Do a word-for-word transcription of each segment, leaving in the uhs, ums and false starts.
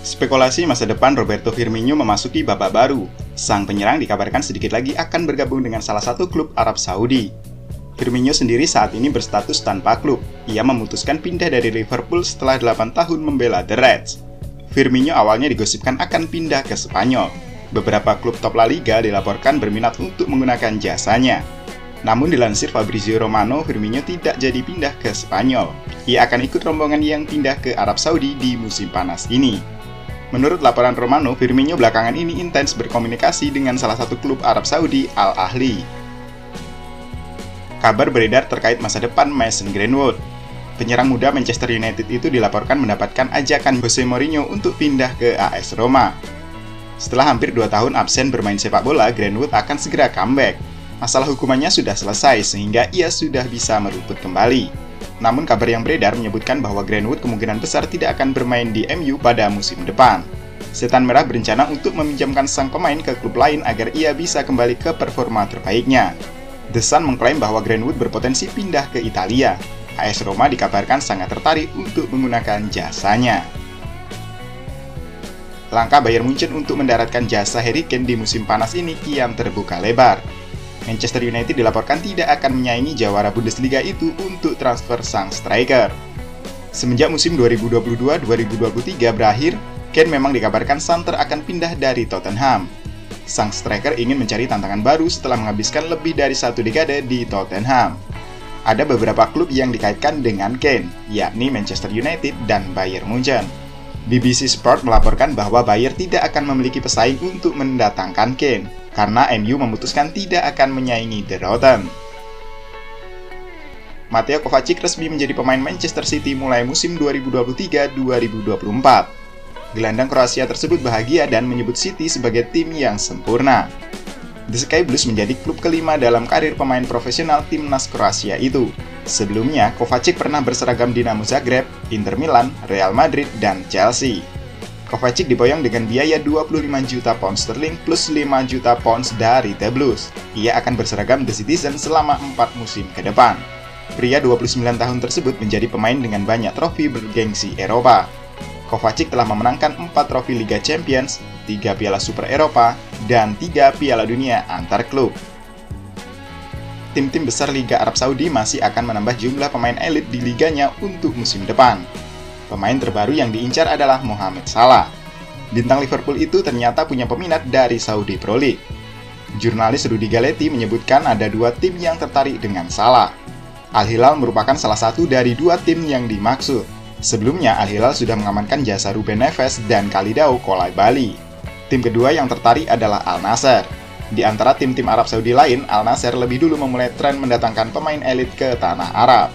Spekulasi masa depan Roberto Firmino memasuki babak baru. Sang penyerang dikabarkan sedikit lagi akan bergabung dengan salah satu klub Arab Saudi. Firmino sendiri saat ini berstatus tanpa klub. Ia memutuskan pindah dari Liverpool setelah delapan tahun membela The Reds. Firmino awalnya digosipkan akan pindah ke Spanyol. Beberapa klub top La Liga dilaporkan berminat untuk menggunakan jasanya. Namun dilansir Fabrizio Romano, Firmino tidak jadi pindah ke Spanyol. Ia akan ikut rombongan yang pindah ke Arab Saudi di musim panas ini. Menurut laporan Romano, Firmino belakangan ini intens berkomunikasi dengan salah satu klub Arab Saudi, Al Ahly. Kabar beredar terkait masa depan Mason Greenwood. Penyerang muda Manchester United itu dilaporkan mendapatkan ajakan Jose Mourinho untuk pindah ke A S Roma. Setelah hampir dua tahun absen bermain sepak bola, Greenwood akan segera comeback. Masalah hukumannya sudah selesai sehingga ia sudah bisa merumput kembali. Namun kabar yang beredar menyebutkan bahwa Greenwood kemungkinan besar tidak akan bermain di M U pada musim depan. Setan Merah berencana untuk meminjamkan sang pemain ke klub lain agar ia bisa kembali ke performa terbaiknya. The Sun mengklaim bahwa Greenwood berpotensi pindah ke Italia. A S Roma dikabarkan sangat tertarik untuk menggunakan jasanya. Langkah Bayern Munchen untuk mendaratkan jasa Harry Kane di musim panas ini kian terbuka lebar. Manchester United dilaporkan tidak akan menyaingi jawara Bundesliga itu untuk transfer sang striker. Semenjak musim dua ribu dua puluh dua dua ribu dua puluh tiga berakhir, Kane memang dikabarkan santer akan pindah dari Tottenham. Sang striker ingin mencari tantangan baru setelah menghabiskan lebih dari satu dekade di Tottenham. Ada beberapa klub yang dikaitkan dengan Kane, yakni Manchester United dan Bayern Munchen. B B C Sport melaporkan bahwa Bayern tidak akan memiliki pesaing untuk mendatangkan Kane, karena M U memutuskan tidak akan menyaingi The Rotten. Mateo Kovacic resmi menjadi pemain Manchester City mulai musim dua ribu dua puluh tiga dua ribu dua puluh empat. Gelandang Kroasia tersebut bahagia dan menyebut City sebagai tim yang sempurna. The Sky Blues menjadi klub kelima dalam karir pemain profesional timnas Kroasia itu. Sebelumnya, Kovacic pernah berseragam Dinamo Zagreb, Inter Milan, Real Madrid, dan Chelsea. Kovacic diboyong dengan biaya dua puluh lima juta pound sterling plus lima juta pounds dari The Blues. Ia akan berseragam The Citizen selama empat musim ke depan. Pria dua puluh sembilan tahun tersebut menjadi pemain dengan banyak trofi bergengsi Eropa. Kovacic telah memenangkan empat trofi Liga Champions, tiga Piala Super Eropa, dan tiga Piala Dunia antar klub. Tim-tim besar Liga Arab Saudi masih akan menambah jumlah pemain elit di liganya untuk musim depan. Pemain terbaru yang diincar adalah Mohamed Salah. Bintang Liverpool itu ternyata punya peminat dari Saudi Pro League. Jurnalis Rudy Galetti menyebutkan ada dua tim yang tertarik dengan Salah. Al Hilal merupakan salah satu dari dua tim yang dimaksud. Sebelumnya, Al Hilal sudah mengamankan jasa Ruben Neves dan Khalidou Koulibaly. Tim kedua yang tertarik adalah Al Nassr. Di antara tim-tim Arab Saudi lain, Al Nassr lebih dulu memulai tren mendatangkan pemain elit ke tanah Arab.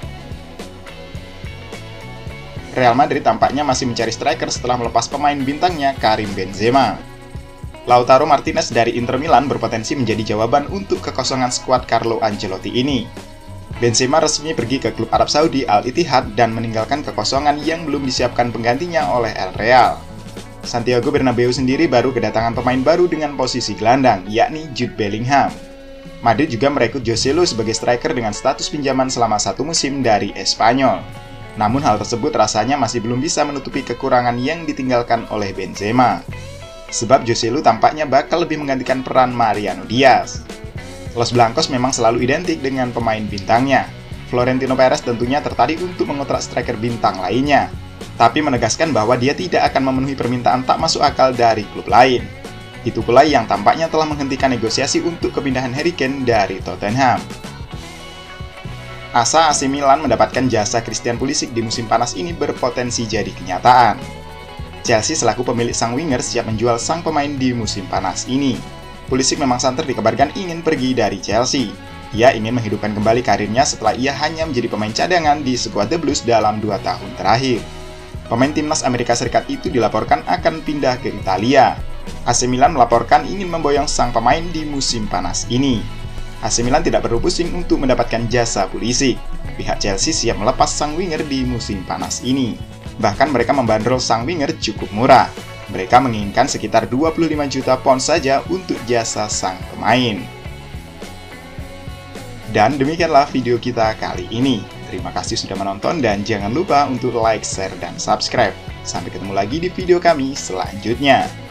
Real Madrid tampaknya masih mencari striker setelah melepas pemain bintangnya Karim Benzema. Lautaro Martinez dari Inter Milan berpotensi menjadi jawaban untuk kekosongan skuad Carlo Ancelotti ini. Benzema resmi pergi ke klub Arab Saudi Al Ittihad dan meninggalkan kekosongan yang belum disiapkan penggantinya oleh El Real. Santiago Bernabeu sendiri baru kedatangan pemain baru dengan posisi gelandang, yakni Jude Bellingham. Madrid juga merekrut José Lu sebagai striker dengan status pinjaman selama satu musim dari Espanyol. Namun hal tersebut rasanya masih belum bisa menutupi kekurangan yang ditinggalkan oleh Benzema. Sebab José Lu tampaknya bakal lebih menggantikan peran Mariano Diaz. Los Blancos memang selalu identik dengan pemain bintangnya. Florentino Perez tentunya tertarik untuk mengontrak striker bintang lainnya, tapi menegaskan bahwa dia tidak akan memenuhi permintaan tak masuk akal dari klub lain. Itu pula yang tampaknya telah menghentikan negosiasi untuk kepindahan Harry Kane dari Tottenham. Asa A C Milan mendapatkan jasa Christian Pulisic di musim panas ini berpotensi jadi kenyataan. Chelsea selaku pemilik sang winger siap menjual sang pemain di musim panas ini. Pulisic memang santer dikabarkan ingin pergi dari Chelsea. Ia ingin menghidupkan kembali karirnya setelah ia hanya menjadi pemain cadangan di skuad The Blues dalam dua tahun terakhir. Pemain timnas Amerika Serikat itu dilaporkan akan pindah ke Italia. A C Milan melaporkan ingin memboyong sang pemain di musim panas ini. A C Milan tidak perlu pusing untuk mendapatkan jasa Pulisic. Pihak Chelsea siap melepas sang winger di musim panas ini. Bahkan mereka membandrol sang winger cukup murah. Mereka menginginkan sekitar dua puluh lima juta pound saja untuk jasa sang pemain. Dan demikianlah video kita kali ini. Terima kasih sudah menonton dan jangan lupa untuk like, share, dan subscribe. Sampai ketemu lagi di video kami selanjutnya.